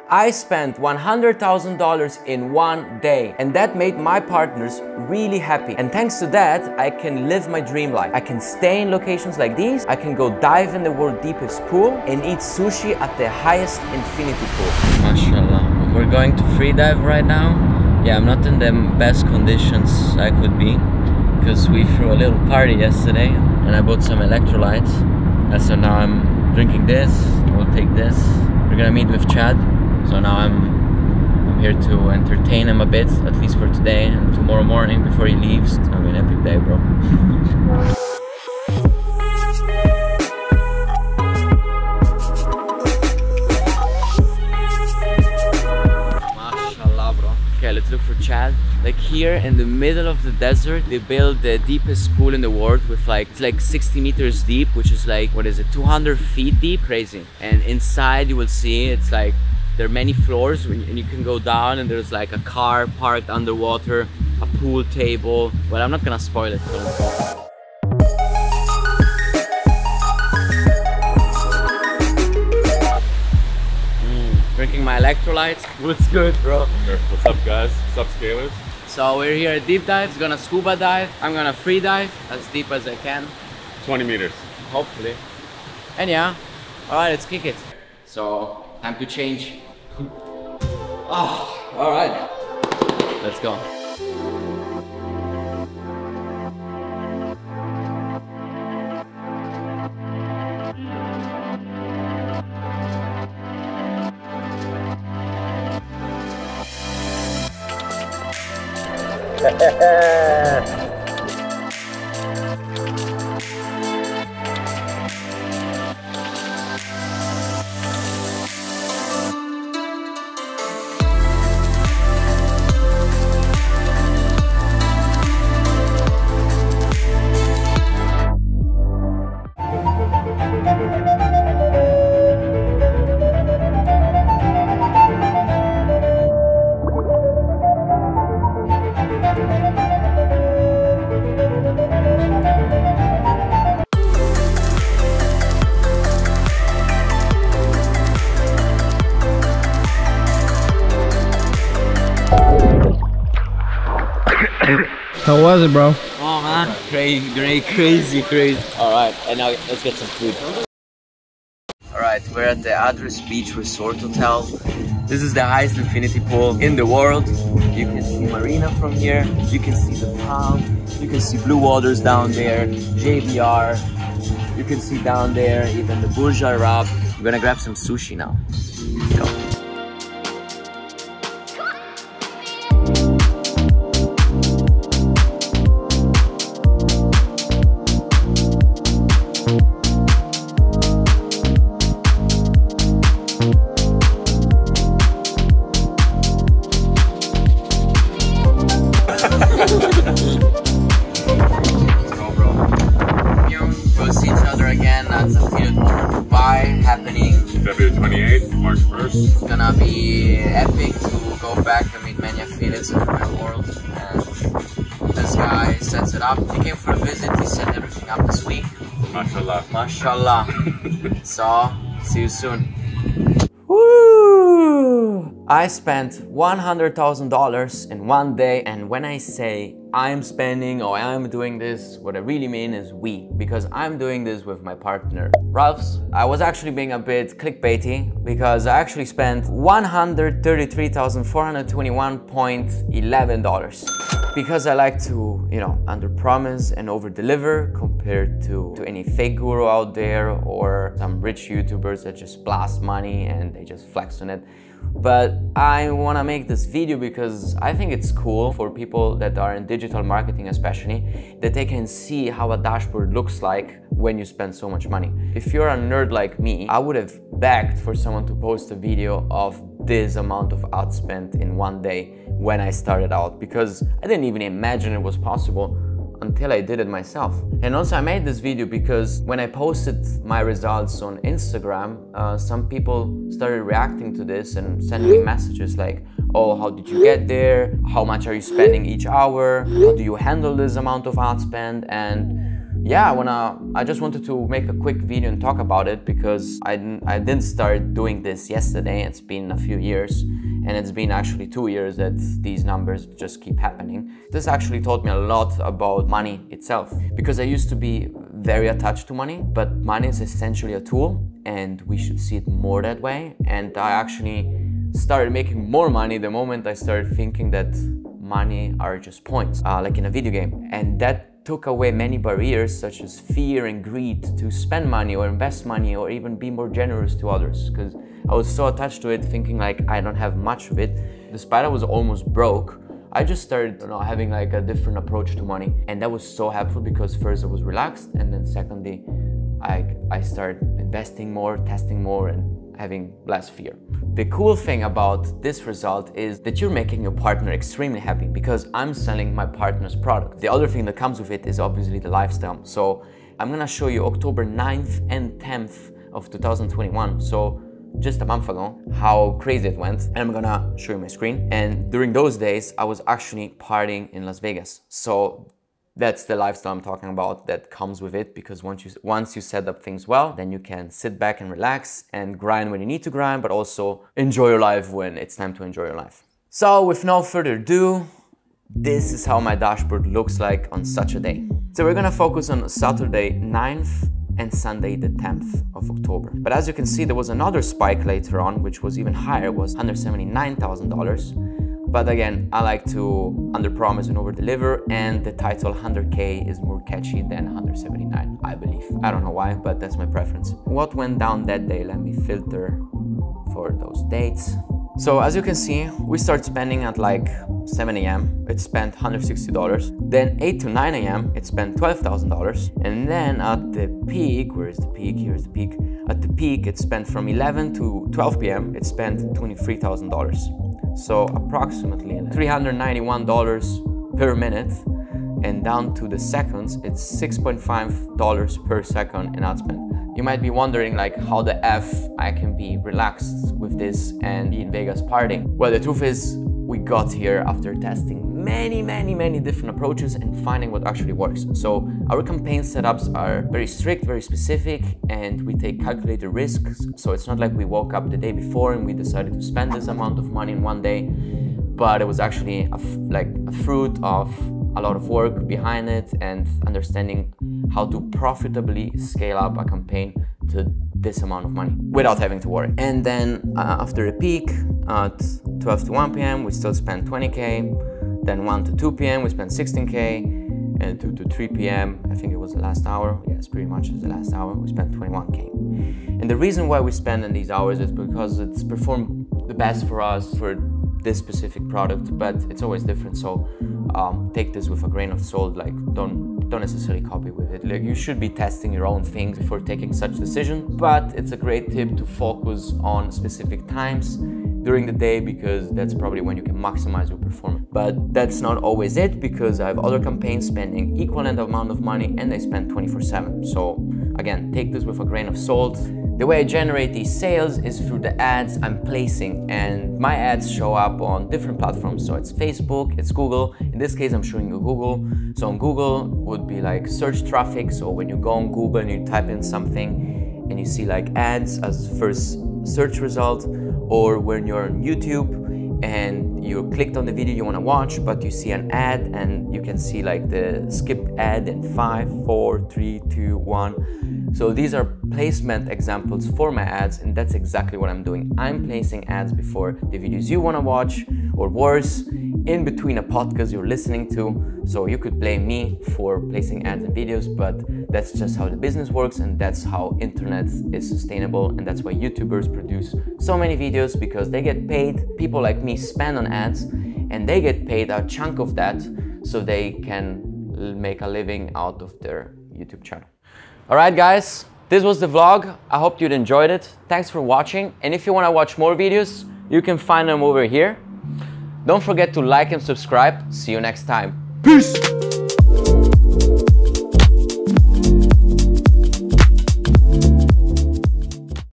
I spent $100,000 in one day, and that made my partners really happy. And thanks to that, I can live my dream life. I can stay in locations like these, I can go dive in the world's deepest pool and eat sushi at the highest infinity pool. MashaAllah. We're going to free dive right now. Yeah, I'm not in the best conditions I could be because we threw a little party yesterday and I bought some electrolytes. And so now I'm drinking this, we'll take this. We're gonna meet with Chad. So now I'm here to entertain him a bit, at least for today and tomorrow morning before he leaves. It's gonna be an epic day, bro. Mashallah, bro. Okay, let's look for Chad. Like here in the middle of the desert, they built the deepest pool in the world with it's like 60 meters deep, which is like, what is it, 200 feet deep? Crazy. And inside you will see, it's like, there are many floors and you can go down and there's like a car parked underwater, a pool table. Well, I'm not gonna spoil it. Drinking my electrolytes. What's good, bro? What's up, guys? What's up, Scalers? So we're here at Deep Dive. Gonna scuba dive. I'm gonna free dive as deep as I can. 20 meters. Hopefully. And yeah, alright, let's kick it. So, time to change. Oh, alright. Let's go. How was it, bro? Oh man, crazy. Alright, and now let's get some food. Alright, we're at the Address Beach Resort Hotel. This is the highest infinity pool in the world. You can see Marina from here, you can see the palm, you can see Blue Waters down there, JBR, you can see down there even the Burj Al Arab. We're gonna grab some sushi now. Let's go. Happening February 28th, March 1st. It's gonna be epic to go back and meet many affiliates in the real world. And this guy sets it up. He came for a visit, he set everything up this week. Mashallah. Mashallah. So, see you soon. Woo! I spent $100,000 in one day, and when I say I'm spending or I'm doing this, what I really mean is we, because I'm doing this with my partner, Ralphs. I was actually being a bit clickbaity because I actually spent $133,421.11 because I like to, you know, under-promise and over-deliver compared to any fake guru out there or some rich YouTubers that just blast money and they just flex on it. But I want to make this video because I think it's cool for people that are in digital marketing especially, that they can see how a dashboard looks like when you spend so much money. If you're a nerd like me, I would have begged for someone to post a video of this amount of ad spent in one day when I started out, because I didn't even imagine it was possible until I did it myself. And also I made this video because when I posted my results on Instagram, some people started reacting to this and sending me messages like, oh, how did you get there? How much are you spending each hour? How do you handle this amount of ad spend? And yeah, I just wanted to make a quick video and talk about it because I didn't start doing this yesterday. It's been a few years, and it's been actually 2 years that these numbers just keep happening. This actually taught me a lot about money itself, because I used to be very attached to money, but money is essentially a tool and we should see it more that way. And I actually started making more money the moment I started thinking that money are just points, like in a video game. And that took away many barriers such as fear and greed to spend money or invest money or even be more generous to others, because I was so attached to it, thinking like I don't have much of it. Despite I was almost broke, I just started having like a different approach to money, and that was so helpful because first I was relaxed, and then secondly I started investing more, testing more, and having less fear. The cool thing about this result is that you're making your partner extremely happy, because I'm selling my partner's product. The other thing that comes with it is obviously the lifestyle. So I'm gonna show you October 9th and 10th of 2021. So just a month ago, how crazy it went. And I'm gonna show you my screen. And during those days, I was actually partying in Las Vegas. So that's the lifestyle I'm talking about that comes with it, because once you set up things well, then you can sit back and relax and grind when you need to grind, but also enjoy your life when it's time to enjoy your life. So with no further ado, this is how my dashboard looks like on such a day. So we're gonna focus on Saturday 9th and Sunday the 10th of October. But as you can see, there was another spike later on, which was even higher. It was $179,000. But again, I like to underpromise and overdeliver, and the title 100K is more catchy than 179, I believe. I don't know why, but that's my preference. What went down that day? Let me filter for those dates. So as you can see, we start spending at like 7 a.m. It spent $160. Then 8 to 9 a.m. it spent $12,000. And then at the peak, where is the peak? Here's the peak. At the peak, it spent from 11 to 12 p.m. It spent $23,000. So approximately $391 per minute. And down to the seconds, it's $6.5 per second in ad spend. You might be wondering like how the F I can be relaxed with this and be in Vegas partying. Well, the truth is we got here after testing many different approaches and finding what actually works. So our campaign setups are very strict, very specific, and we take calculated risks. So it's not like we woke up the day before and we decided to spend this amount of money in one day, but it was actually a fruit of a lot of work behind it and understanding how to profitably scale up a campaign to this amount of money without having to worry. And then after the peak at 12 to 1 p.m. we still spent 20K. Then 1 to 2 p.m. we spent 16K. And 2 to 3 p.m. I think it was the last hour. Yes, pretty much is the last hour. We spent 21K. And the reason why we spend in these hours is because it's performed the best for us for this specific product, but it's always different. So take this with a grain of salt. Like don't necessarily copy with it. Like you should be testing your own things before taking such decisions. But it's a great tip to focus on specific times during the day, because that's probably when you can maximize your performance. But that's not always it, because I have other campaigns spending equivalent amount of money and they spend 24/7. So again, take this with a grain of salt. The way I generate these sales is through the ads I'm placing, and my ads show up on different platforms. So it's Facebook, it's Google. In this case, I'm showing you Google. So on Google would be like search traffic. So when you go on Google and you type in something and you see like ads as first search result, or when you're on YouTube and you clicked on the video you want to watch, but you see an ad and you can see like the skip ad in 5, 4, 3, 2, 1. So these are placement examples for my ads, and that's exactly what I'm doing. I'm placing ads before the videos you want to watch, or worse, in between a podcast you're listening to. So you could blame me for placing ads and videos, but that's just how the business works, and that's how internet is sustainable, and that's why YouTubers produce so many videos, because they get paid. People like me spend on ads and they get paid a chunk of that so they can make a living out of their YouTube channel. Alright guys, this was the vlog. I hope you'd enjoyed it. Thanks for watching, and if you want to watch more videos, you can find them over here. Don't forget to like and subscribe. See you next time. Peace!